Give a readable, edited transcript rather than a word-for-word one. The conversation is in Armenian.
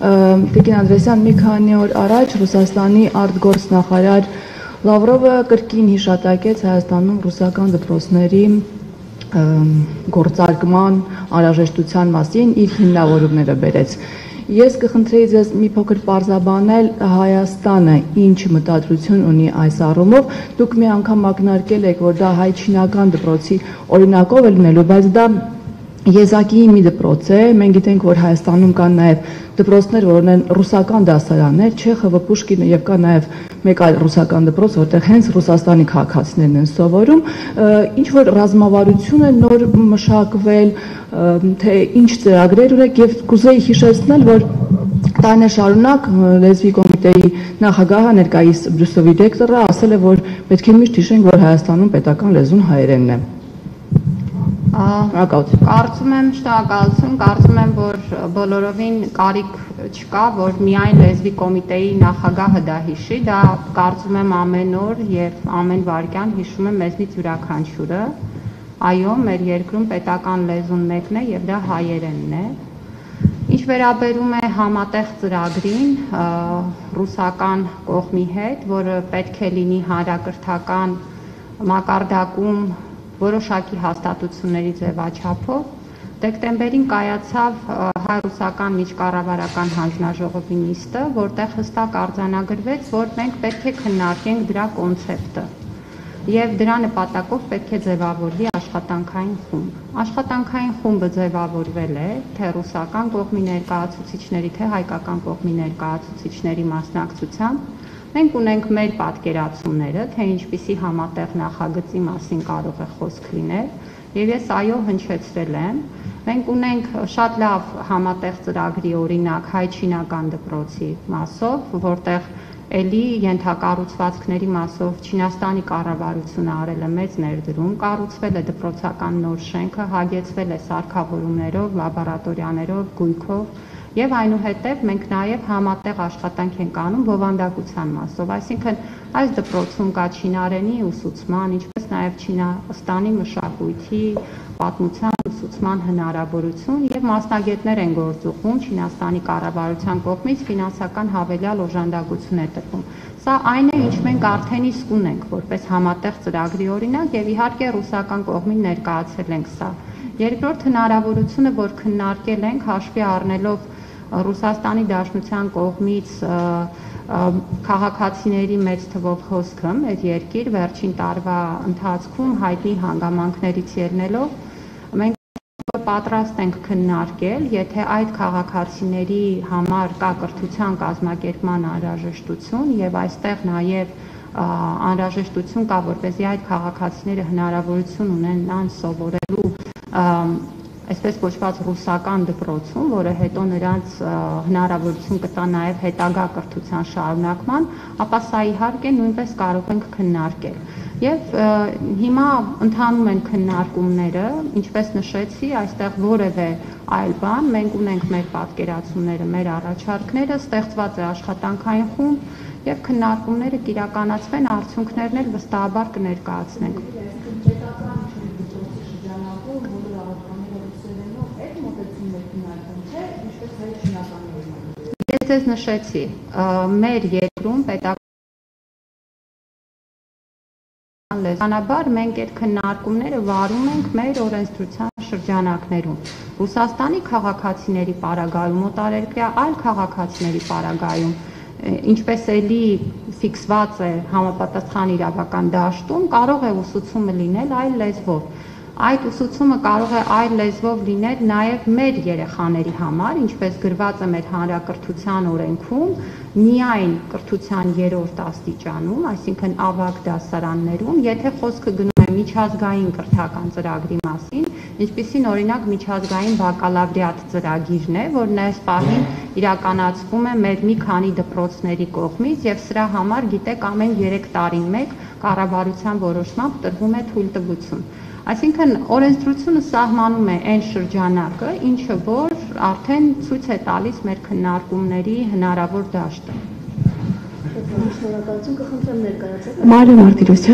Տիկին Անդրեսյան, մի քանի օր առաջ Ռուսաստանի արտգործնախարար Լավրովը կրկին հիշատակեց Հայաստանում ռուսական դպրոցների գործարկման անհրաժեշտության մասին իր հիմնավորումները բերեց։ Ես կխնդրեի ձեզ մի փոքր պարզաբանել Հայաստանը ինչ մտադրություն ունի այս առումով։ Դուք մի անգամ ակնարկել եք, որ դա հայ-չինական դպրոցի օրինակով է լինելու, բայց դա եզակի մի դպրոց է։ Մենք գիտենք, որ Հայաստանում կան նաև դպրոցներ, որ ունեն ռուսական դասարաններ, Չեխովը, Պուշկինը եւ կա նաև մեկ այլ ռուսական դպրոց, որտեղ հենց Ռուսաստանի քաղաքացիներն են սովորում։ Ինչ որ ռազմավարություն է նոր մշակվել, թե ինչ ծրագրեր ունեք, եւ կուզեի հիշեցնել, որ տարիներ շարունակ լեզվի կոմիտեի նախագահը, ներկայիս Բրյուսովի դեկտորը ասել է, որ պետք է միշտ հիշենք, որ Հայաստանում պետական լեզուն հայերենն է։ Կարծում եմ, որ բոլորովին կարիք չկա, որ միայն լեզվի կոմիտեի նախագահը դա հիշի, դա կարծում եմ ամեն օր եւ ամեն վայրկյան հիշում է մեզնից յուրաքանչյուրը։ Այո, մեր երկրում պետական լեզուն մեկն է եւ դա հայերենն է։ Ինչ վերաբերում է համատեղ ծրագրին ռուսական կողմի հետ, որը պետք է լինի հանրակրթական մակարդակում որոշակի հաստատությունների ձևաչափով, դեկտեմբերին կայացավ հայ-ռուսական միջկառավարական հանձնաժողովի նիստը, որտեղ հստակ արձանագրվեց, որ մենք պետք է քննարկենք դրա կոնցեպտը եւ դրա նպատակով պետք է ձևավորվի աշխատանքային խումբ։ Աշխատանքային խումբը ձևավորվել է թե ռուսական կողմի ներկայացուցիչների, թե հայկական կողմի ներկայացուցիչների մասնակցությամբ։ Մենք ունենք մեր պատկերացումները, թե ինչպիսի համատեղ նախագծի մասին կարող է խոսք լինել, եւ ես այո հնչեցրել եմ։ Մենք ունենք շատ լավ համատեղ ծրագրի օրինակ հայ-չինական դպրոցի մասով, որտեղ էլի ենթակառուցվածքների մասով Չինաստանի կառավարությունը արել է մեծ ներդրում, կառուցվել է դպրոցական նոր շենքը, հագեցվել է սարքավորումներով, լաբորատորիաներով, գույքով եւ այնուհետեւ մենք նաեւ համատեղ աշխատանք ենք անում բովանդակության մասով, այսինքն այս դպրոցում կա չինարենի ուսուցման, ինչպես նաեւ Չինաստանի մշակույթի, պատմության ուսուցման հնարավորություն եւ մասնագետներ են գործուղում Չինաստանի կառավարության կողմից ֆինանսական հավելյալ օժանդակություն է տրվում։ Սա այն է, ինչ մենք արդեն իսկ ունենք որպես համատեղ ծրագրի օրինակ եւ իհարկե ռուսական կողմին ներկայացել ենք սա։ Երկրորդ հնարավորությունը, որ քննարկել ենք հաշվի առնելով Ռուսաստանի Դաշնության կողմից քաղաքացիների մեծ թվով հոսքը մեր երկիր վերջին տարվա ընթացքում հայտնի հանգամանքներից ելնելով մենք պատրաստ ենք քննարկել, եթե այդ քաղաքացիների համար կա կրթության կազմակերպման անհրաժեշտություն եւ այստեղ նաեւ անհրաժեշտություն կա, որպեսզի այդ քաղաքացիները հնարավորություն ունենան սովորելու այսպես կոչված ռուսական դպրոցում, որը հետո նրանց հնարավորություն կտա նաև հետագա կրթության շարունակման, ապա սա իհարկե նույնպես կարող ենք քննարկել։ Եվ հիմա ընթանում են քննարկումները, ինչպես նշեցի, այստեղ որևէ այլ բան, մենք ունենք մեր պատկերացումները, մեր առաջարկները, ստեղծված է աշխատանքային խումբ եւ քննարկումները կիրականացվեն, արդյունքներն էլ վստահաբար կներկայացնենք։ Ես ձեզ նշեցի, մեր երկրում պետական լեզվաբար մենք այդ քննարկումները վարում ենք մեր օրենսդրության շրջանակներում։ Ռուսաստանի քաղաքացիների պարագայում, օտարերկրյա այլ քաղաքացիների պարագայում, ինչպես էլի ֆիքսված է համապատասխան իրավական դաշտում, կարող է ուսուցումը լինել այլ լեզվով։ Այդ ուսուցումը կարող է այլ լեզվով լինել նաև մեր երեխաների համար, ինչպես գրված է մեր հանրակրթության օրենքում, միայն կրթության 3-րդ աստիճանում, այսինքն ավագ դասարաններում, եթե խոսքը գնում է միջազգային կրթական ծրագրի մասին, ինչպիսին օրինակ միջազգային բակալավրիատ ծրագիրն է, որն այս պահին իրականացվում է մեր մի քանի դպրոցների կողմից եւ սրա համար գիտեք ամեն 3 տարին մեկ կառավարության որոշմամբ տրվում է թույլտվություն։ Այսինքն օրենսդրությունը սահմանում է այն շրջանակը, ինչը որ արդեն ցույց է տալիս մեր քննարկումների հնարավոր դաշտը։ Մարիա Մարտիրոսյան